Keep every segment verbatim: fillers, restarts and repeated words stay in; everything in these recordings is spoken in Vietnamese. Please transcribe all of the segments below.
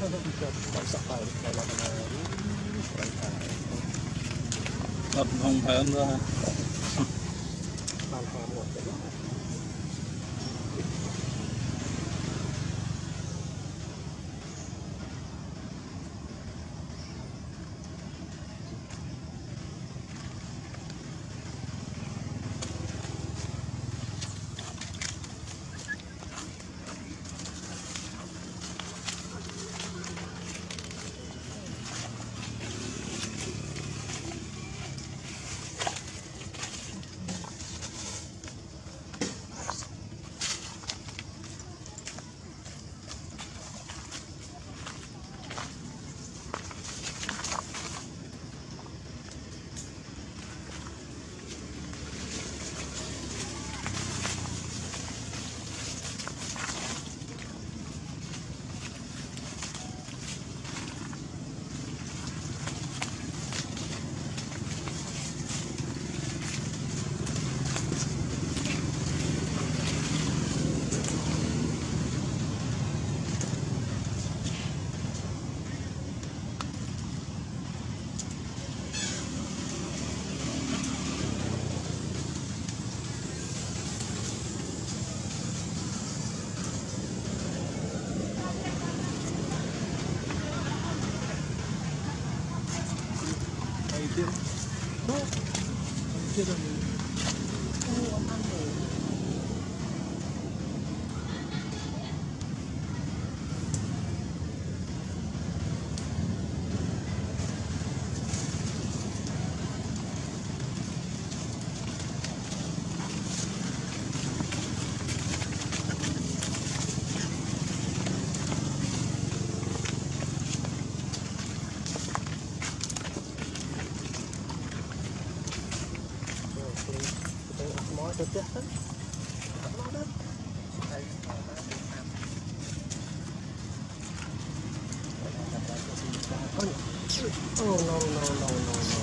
Thật không phải ăn ra. Chưa được. Tôi chết hết. Oh no no no no no.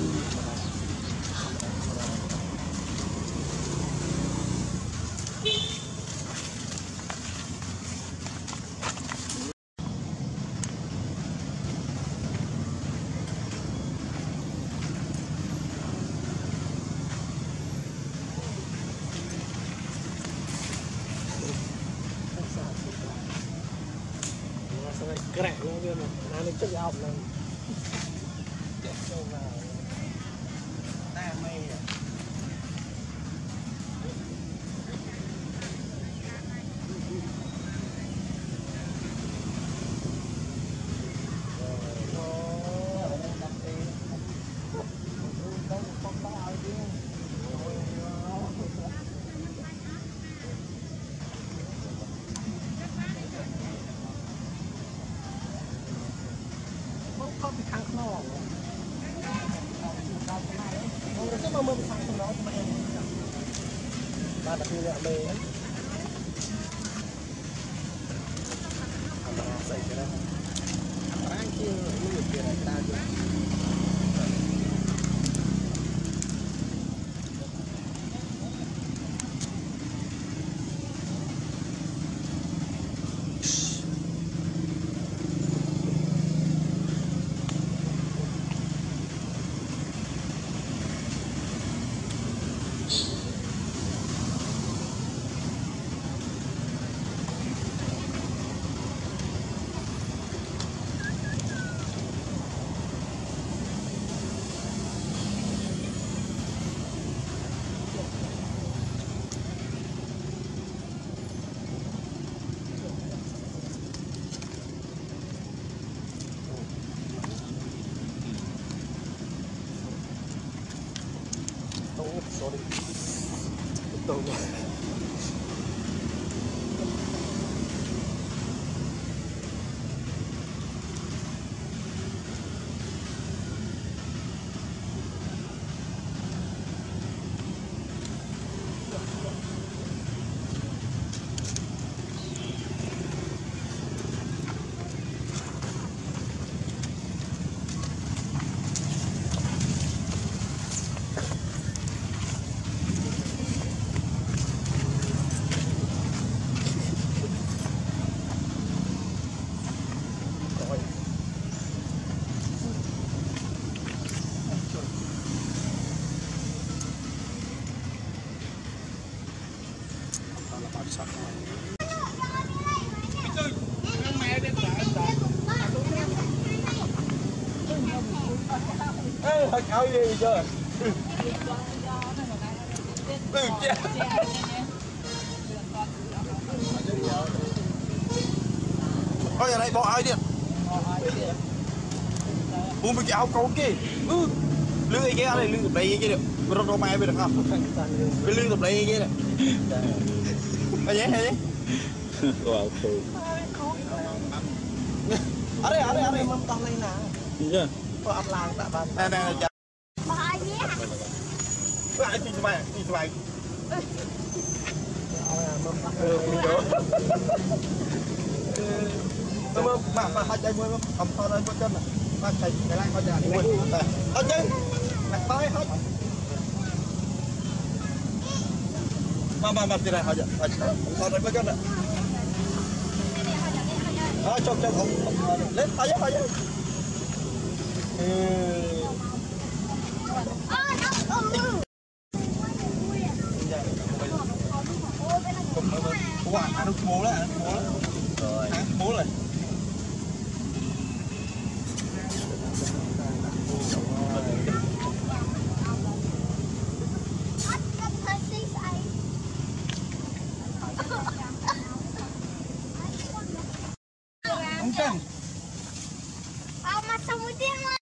Cái này nó kia mà nó lên chất học này chết đâu vào ta mê à. Không bị thằng nó cái mà mình thằng nó mà em ba đặc biệt là bề ấy xảy ra anh kia người kia là ta sorry. Betul. hơi áo gì chưa ừ chứ ôi giờ này bỏ ai đi mua mấy cái áo câu kia ừ lương cái kia này lương tập đây kia được rồi rồi mai bây được không cái lương tập đây kia này cái gì cái gì wow cool ở đây ở đây ở đây mâm tao lên nè dạ có ăn làng đã bàn nè nè chả Bà gì á? lại đi mày đi mày ừ mình nhớ mâm mà mà hai trái muối mâm cầm to lên con chân này mà thầy cái này con nhà đi muối ở chân nè tay hết mà mà mà thế này aja aja to lên con chân này à chọc chọc không lên tay hết aja quả ăn được bố lại bố rồi bố lại không cần Ông mà xong một tiếng mà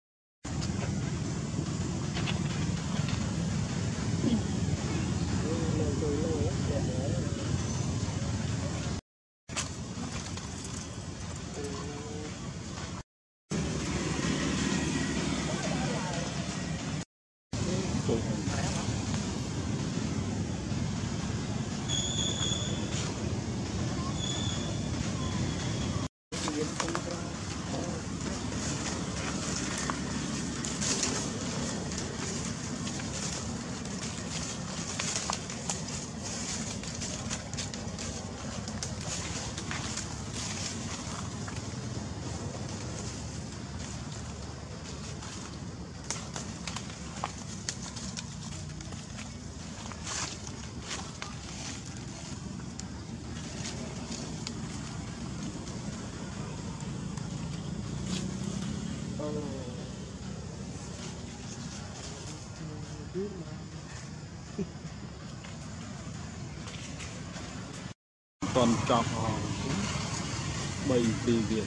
còn chọc bay từ Việt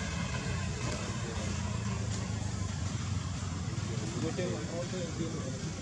Hãy subscribe cho kênh Ghiền Mì Gõ để không bỏ lỡ những video hấp dẫn.